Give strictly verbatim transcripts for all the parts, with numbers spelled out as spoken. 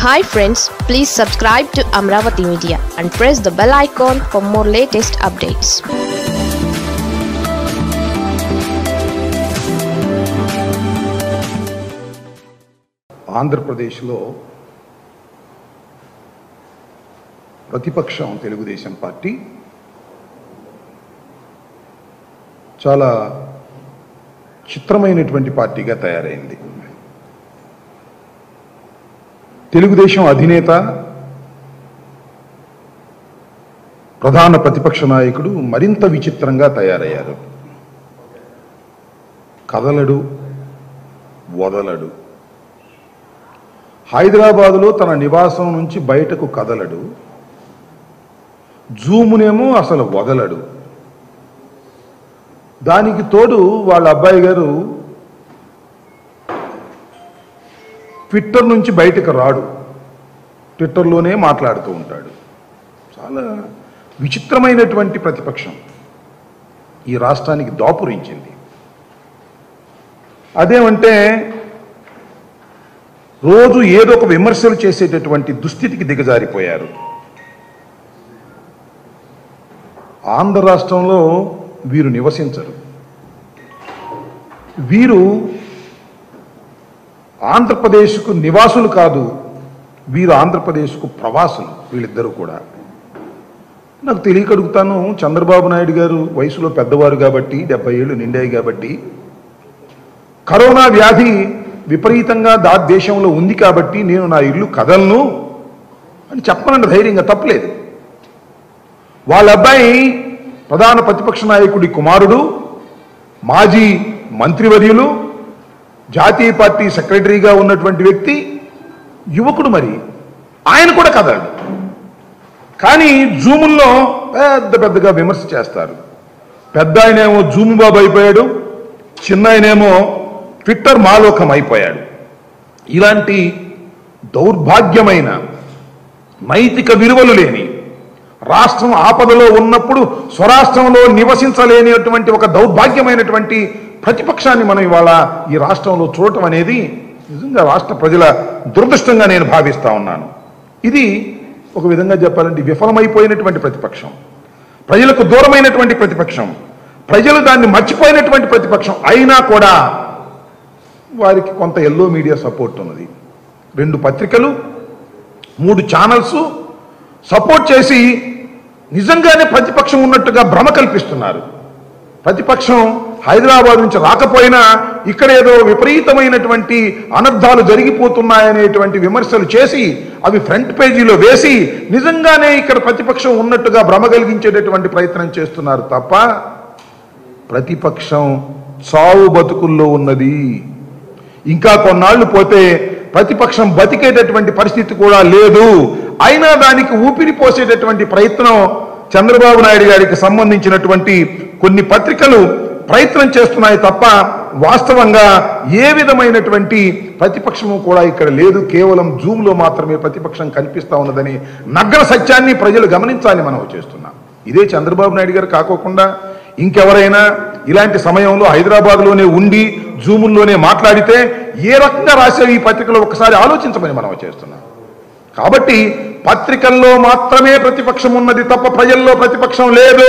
Hi friends, please subscribe to Amravati Media and press the bell icon for more latest updates. ఆంధ్రప్రదేశ్లో ప్రతిపక్షం Telugu Desam party చాలా చిత్రమైనటువంటి పార్టీగా తయారైంది. తెలుగుదేశం అధినేత ప్రధాన ప్రతిపక్ష నాయకుడు మరింత విచిత్రంగా తయారయ్యారు. కదలడు, వదలడు. హైదరాబాదులో తన నివాసం నుంచి బయటకు కదలడు, జూమునేమో అసలు వదలడు. దానికి తోడు వాళ్ళ అబ్బాయి గారు ట్విట్టర్ నుంచి బయటకు రాడు, ట్విట్టర్లోనే మాట్లాడుతూ ఉంటాడు. చాలా విచిత్రమైనటువంటి ప్రతిపక్షం ఈ రాష్ట్రానికి దాపురించింది. అదేమంటే రోజు ఏదో ఒక విమర్శలు చేసేటటువంటి దుస్థితికి దిగజారిపోయారు. ఆంధ్ర రాష్ట్రంలో వీరు నివసించరు. వీరు ఆంధ్రప్రదేశ్కు నివాసులు కాదు, వీరు ఆంధ్రప్రదేశ్కు ప్రవాసులు. వీళ్ళిద్దరూ కూడా నాకు తెలియక అడుగుతాను, చంద్రబాబు నాయుడు గారు వయసులో పెద్దవారు కాబట్టి, డెబ్బై ఏళ్ళు నిండాయి కాబట్టి, కరోనా వ్యాధి విపరీతంగా దా దేశంలో ఉంది కాబట్టి నేను నా ఇల్లు కదలను అని చెప్పనండి ధైర్యంగా, తప్పలేదు. వాళ్ళ అబ్బాయి ప్రధాన ప్రతిపక్ష నాయకుడి కుమారుడు, మాజీ మంత్రివర్యులు, జాతీయ పార్టీ సెక్రటరీగా ఉన్నటువంటి వ్యక్తి, యువకుడు. మరి ఆయన కూడా కదలడు. కానీ జూముల్లో పెద్ద పెద్దగా విమర్శ చేస్తారు. పెద్ద ఆయనేమో జూము బాబు అయిపోయాడు, చిన్న ఆయనేమో ట్విట్టర్ మాలోకం అయిపోయాడు. ఇలాంటి దౌర్భాగ్యమైన నైతిక విలువలు లేని, రాష్ట్రం ఆపదలో ఉన్నప్పుడు స్వరాష్ట్రంలో నివసించలేనిటువంటి ఒక దౌర్భాగ్యమైనటువంటి ప్రతిపక్షాన్ని మనం ఇవాళ ఈ రాష్ట్రంలో చూడటం అనేది నిజంగా రాష్ట్ర ప్రజల దురదృష్టంగా నేను భావిస్తా ఉన్నాను. ఇది ఒక విధంగా చెప్పాలంటే విఫలమైపోయినటువంటి ప్రతిపక్షం, ప్రజలకు దూరమైనటువంటి ప్రతిపక్షం, ప్రజలు దాన్ని మర్చిపోయినటువంటి ప్రతిపక్షం. అయినా కూడా వారికి కొంత ఎల్లో మీడియా సపోర్ట్ ఉన్నది. రెండు పత్రికలు, మూడు ఛానల్స్ సపోర్ట్ చేసి నిజంగానే ప్రతిపక్షం ఉన్నట్టుగా భ్రమ కల్పిస్తున్నారు. ప్రతిపక్షం హైదరాబాద్ నుంచి రాకపోయినా ఇక్కడ ఏదో విపరీతమైనటువంటి అనర్థాలు జరిగిపోతున్నాయనేటువంటి విమర్శలు చేసి అవి ఫ్రంట్ పేజీలో వేసి నిజంగానే ఇక్కడ ప్రతిపక్షం ఉన్నట్టుగా భ్రమ కలిగించేటటువంటి ప్రయత్నం చేస్తున్నారు తప్ప ప్రతిపక్షం చావు బతుకుల్లో ఉన్నది. ఇంకా కొన్నాళ్లు పోతే ప్రతిపక్షం బతికేటటువంటి పరిస్థితి కూడా లేదు. అయినా దానికి ఊపిరి పోసేటటువంటి ప్రయత్నం చంద్రబాబు నాయుడు గారికి సంబంధించినటువంటి కొన్ని పత్రికలు ప్రయత్నం చేస్తున్నాయి తప్ప వాస్తవంగా ఏ విధమైనటువంటి ప్రతిపక్షము కూడా ఇక్కడ లేదు. కేవలం జూమ్లో మాత్రమే ప్రతిపక్షం కనిపిస్తా ఉన్నదని నగ్న సత్యాన్ని ప్రజలు గమనించాలి మనం చేస్తున్నాం. ఇదే చంద్రబాబు నాయుడు గారు కాకోకుండా ఇంకెవరైనా ఇలాంటి సమయంలో హైదరాబాద్లోనే ఉండి జూముల్లోనే మాట్లాడితే ఏ రకంగా రాసే ఈ పత్రికలో ఒకసారి ఆలోచించమని మనం చేస్తున్నాం. కాబట్టి పత్రికల్లో మాత్రమే ప్రతిపక్షం ఉన్నది తప్ప ప్రజల్లో ప్రతిపక్షం లేదు.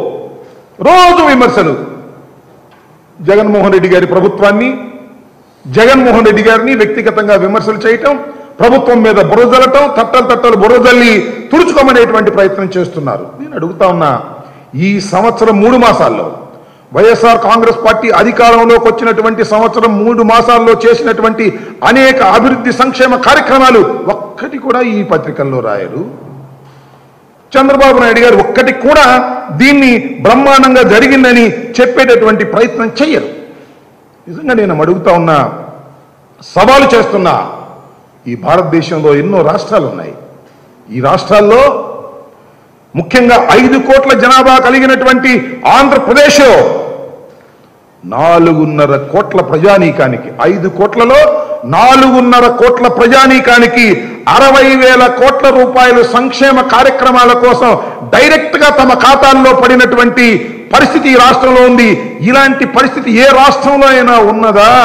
రోజు విమర్శలు, జగన్మోహన్ రెడ్డి గారి ప్రభుత్వాన్ని, జగన్మోహన్ రెడ్డి గారిని వ్యక్తిగతంగా విమర్శలు చేయటం, ప్రభుత్వం మీద బురదలటం, తట్టలు తట్టలు బురదల్లి తుడుచుకోమనేటువంటి ప్రయత్నం చేస్తున్నారు. నేను అడుగుతా ఉన్నా, ఈ సంవత్సరం మూడు మాసాల్లో వైఎస్ఆర్ కాంగ్రెస్ పార్టీ అధికారంలోకి వచ్చినటువంటి సంవత్సరం మూడు మాసాల్లో చేసినటువంటి అనేక అభివృద్ధి సంక్షేమ కార్యక్రమాలు ఒక్కటి కూడా ఈ పత్రికల్లో రాయరు. చంద్రబాబు నాయుడు గారు ఒక్కటి కూడా దీన్ని బ్రహ్మాండంగా జరిగిందని చెప్పేటటువంటి ప్రయత్నం చెయ్యరు. నిజంగా నేను అడుగుతా ఉన్నా, సవాలు చేస్తున్నా, ఈ భారతదేశంలో ఎన్నో రాష్ట్రాలు ఉన్నాయి. ఈ రాష్ట్రాల్లో ముఖ్యంగా ఐదు కోట్ల జనాభా కలిగినటువంటి ఆంధ్రప్రదేశ్ నాలుగున్నర కోట్ల ప్రజానీకానికి, ఐదు కోట్లలో నాలుగున్నర కోట్ల ప్రజానీకానికి అరవై వేల కోట్ల రూపాయలు సంక్షేమ కార్యక్రమాల కోసం డైరెక్ట్ గా తమ ఖాతాల్లో పడినటువంటి పరిస్థితి ఈ రాష్ట్రంలో ఉంది. ఇలాంటి పరిస్థితి ఏ రాష్ట్రంలో అయినా ఉన్నదా?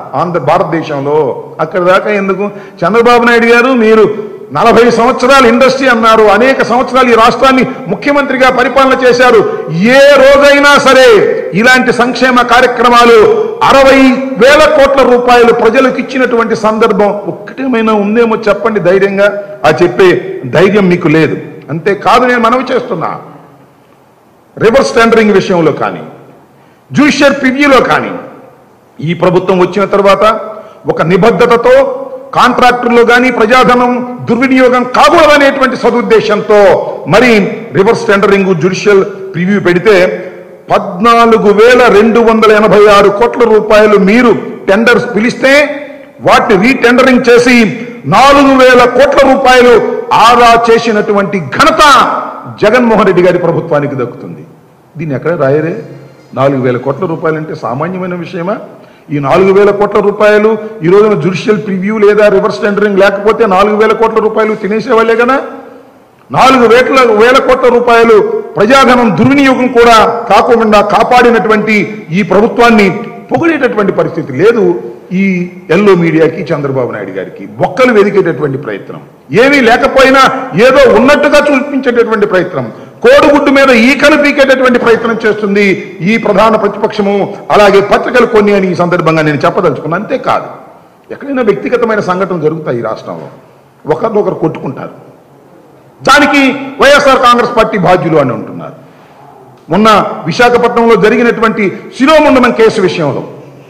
ఆంధ్ర భారతదేశంలో. అక్కడ దాకా ఎందుకు? చంద్రబాబు నాయుడు గారు మీరు నలభై సంవత్సరాలు ఇండస్ట్రీ అన్నారు, అనేక సంవత్సరాలు ఈ రాష్ట్రాన్ని ముఖ్యమంత్రిగా పరిపాలన చేశారు. ఏ రోజైనా సరే ఇలాంటి సంక్షేమ కార్యక్రమాలు అరవై వేల కోట్ల రూపాయలు ప్రజలకు ఇచ్చినటువంటి సందర్భం ఒక్కటేమైనా ఉందేమో చెప్పండి ధైర్యంగా. ఆ చెప్పే ధైర్యం మీకు లేదు. అంతేకాదు, నేను మనవి చేస్తున్నా, రివర్స్ టెండరింగ్ విషయంలో కానీ, జ్యుడిషియల్ ప్రివ్యూలో కానీ ఈ ప్రభుత్వం వచ్చిన తర్వాత ఒక నిబద్ధతతో కాంట్రాక్టుల్లో కానీ ప్రజాధనం దుర్వినియోగం కాకూడదనేటువంటి సదుద్దేశంతో మరి రివర్స్ టెండరింగ్ జ్యుడిషియల్ ప్రివ్యూ పెడితే పద్నాలుగు వేల రెండు వందల ఎనభై ఆరు కోట్ల రూపాయలు మీరు టెండర్స్ పిలిస్తే వాటిని రీటెండరింగ్ చేసి నాలుగు వేల కోట్ల రూపాయలు ఆదా చేసినటువంటి ఘనత జగన్మోహన్ రెడ్డి గారి ప్రభుత్వానికి దక్కుతుంది. దీన్ని ఎక్కడ రాయరే? నాలుగు వేల కోట్ల రూపాయలు అంటే సామాన్యమైన విషయమా? ఈ నాలుగు వేల కోట్ల రూపాయలు ఈ రోజున జ్యుడిషియల్ ప్రివ్యూ లేదా రివర్స్ టెండరింగ్ లేకపోతే నాలుగు వేల కోట్ల రూపాయలు తినేసేవాళ్లే కదా. నాలుగు వేల వేల కోట్ల రూపాయలు ప్రజాధనం దుర్వినియోగం కూడా కాకుండా కాపాడినటువంటి ఈ ప్రభుత్వాన్ని పొగిడేటటువంటి పరిస్థితి లేదు. ఈ ఎల్లో మీడియాకి, చంద్రబాబు నాయుడు గారికి బొక్కలు వెదికేటటువంటి ప్రయత్నం, ఏమీ లేకపోయినా ఏదో ఉన్నట్టుగా చూపించేటటువంటి ప్రయత్నం, కోడిగుడ్డు మీద ఈకలు పీకేటటువంటి ప్రయత్నం చేస్తుంది ఈ ప్రధాన ప్రతిపక్షము, అలాగే పత్రికలు కొన్ని అని ఈ సందర్భంగా నేను చెప్పదలుచుకున్నాను. అంతేకాదు, ఎక్కడైనా వ్యక్తిగతమైన సంఘటనలు జరుగుతాయి ఈ రాష్ట్రంలో, ఒకరినొకరు కొట్టుకుంటారు, దానికి వైఎస్ఆర్ కాంగ్రెస్ పార్టీ బాధ్యులు అని ఉంటున్నారు. మొన్న విశాఖపట్నంలో జరిగినటువంటి శిరోముండనం కేసు విషయంలో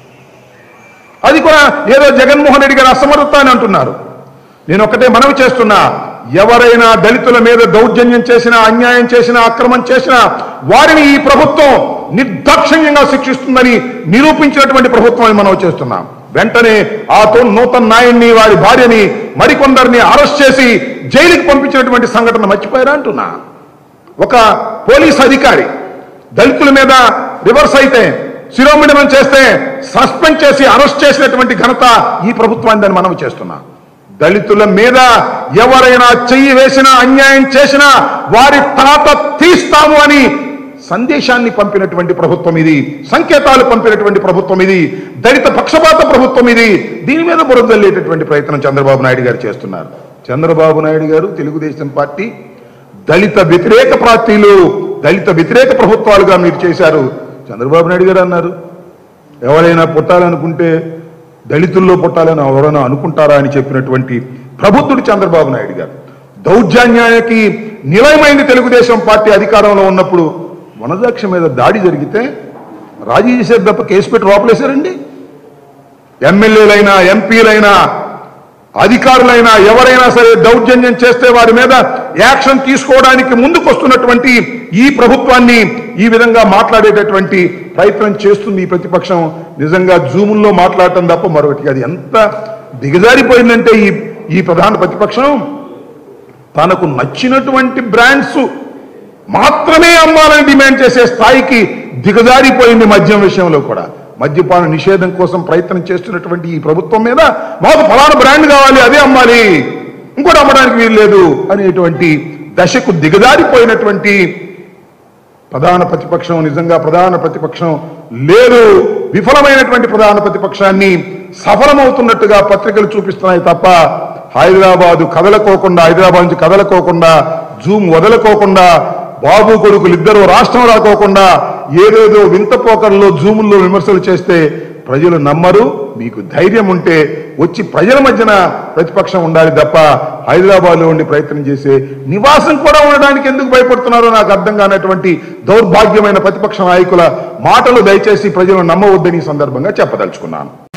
అది కూడా ఏదో జగన్మోహన్ రెడ్డి గారు అసమర్థత అని అంటున్నారు. నేను ఒకటే మనవి చేస్తున్నా, ఎవరైనా దళితుల మీద దౌర్జన్యం చేసినా, అన్యాయం చేసినా, అక్రమం చేసినా వారిని ఈ ప్రభుత్వం నిర్దాక్షిణ్యంగా శిక్షిస్తుందని నిరూపించినటువంటి ప్రభుత్వం మనం చేస్తున్నాం. వెంటనే ఆ నూతన్ నాయుడిని, వారి భార్యని, మరికొందరిని అరెస్ట్ చేసి జైలుకి పంపించినటువంటి సంఘటన మర్చిపోయారా అంటున్నా. ఒక పోలీస్ అధికారి దళితుల మీద రివర్స్ అయితే, శిరోముండనం చేస్తే సస్పెండ్ చేసి అరెస్ట్ చేసినటువంటి ఘనత ఈ ప్రభుత్వాన్ని మనం చేస్తున్నా. దళితుల మీద ఎవరైనా చెయ్యి వేసినా, అన్యాయం చేసినా వారి తాత తీస్తాము అని సందేశాన్ని పంపినటువంటి ప్రభుత్వం ఇది, సంకేతాలు పంపినటువంటి ప్రభుత్వం ఇది, దళిత పక్షపాత ప్రభుత్వం ఇది. దీని మీద బురదల్లేటటువంటి ప్రయత్నం చంద్రబాబు నాయుడు గారు చేస్తున్నారు. చంద్రబాబు నాయుడు గారు, తెలుగుదేశం పార్టీ దళిత వ్యతిరేక పార్టీలు, దళిత వ్యతిరేక ప్రభుత్వాలుగా మీరు చేశారు. చంద్రబాబు నాయుడు గారు అన్నారు, ఎవరైనా పుట్టాలనుకుంటే దళితుల్లో పుట్టాలని ఎవరైనా అనుకుంటారా అని చెప్పినటువంటి ప్రబుద్ధుడు చంద్రబాబు నాయుడు గారు. దౌర్జన్యానికి నిలయమైంది తెలుగుదేశం పార్టీ అధికారంలో ఉన్నప్పుడు. వనజాక్ష మీద దాడి జరిగితే రాజీ చేసేది తప్ప కేసు పెట్టి లోపలేశారండి. ఎమ్మెల్యేలైనా, ఎంపీలైనా, అధికారులైనా ఎవరైనా సరే దౌర్జన్యం చేస్తే వారి మీద యాక్షన్ తీసుకోవడానికి ముందుకొస్తున్నటువంటి ఈ ప్రభుత్వాన్ని ఈ విధంగా మాట్లాడేటటువంటి ప్రయత్నం చేస్తుంది ఈ ప్రతిపక్షం. నిజంగా జూముల్లో మాట్లాడటం తప్ప మరొకటి. అది ఎంత దిగజారిపోయిందంటే ఈ ఈ ప్రధాన ప్రతిపక్షం తనకు నచ్చినటువంటి బ్రాండ్స్ మాత్రమే అమ్మాలని డిమాండ్ చేసే స్థాయికి దిగజారిపోయింది మద్యం విషయంలో కూడా. మద్యపాన నిషేధం కోసం ప్రయత్నం చేస్తున్నటువంటి ఈ ప్రభుత్వం మీద మాకు ఫలానా బ్రాండ్ కావాలి, అదే అమ్మాలి, ఇంకోటి అమ్మడానికి వీలు లేదు అనేటువంటి దశకు దిగజారిపోయినటువంటి ప్రధాన ప్రతిపక్షం. నిజంగా ప్రధాన ప్రతిపక్షం లేదు, విఫలమైనటువంటి ప్రధాన ప్రతిపక్షాన్ని సఫలమవుతున్నట్టుగా పత్రికలు చూపిస్తున్నాయి తప్ప హైదరాబాదు కదలకోకుండా, హైదరాబాద్ నుంచి కదలకోకుండా, జూమ్ వదలకోకుండా, బాబు కొడుకులు ఇద్దరు రాష్ట్రం రాకోకుండా ఏదేదో వింత పోకల్లో జూముల్లో విమర్శలు చేస్తే ప్రజలు నమ్మరు. మీకు ధైర్యం ఉంటే వచ్చి ప్రజల మధ్యన ప్రతిపక్షం ఉండాలి తప్ప హైదరాబాద్లో ఉండి ప్రయత్నం చేసే నివాసం కూడా ఉండడానికి ఎందుకు భయపడుతున్నారో నాకు అర్థం కానటువంటి దౌర్భాగ్యమైన ప్రతిపక్ష నాయకుల మాటలు దయచేసి ప్రజలు నమ్మవద్దని సందర్భంగా చెప్పదలుచుకున్నాను.